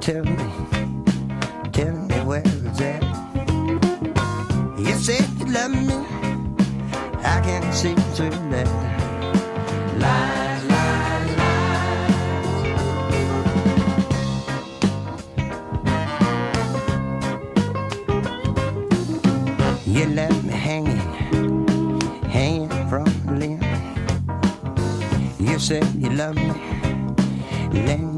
tell me where it's at. You said you love me, I can't see through that. Lies, lies, lies. You left me hanging from the limb. You said you love me, let me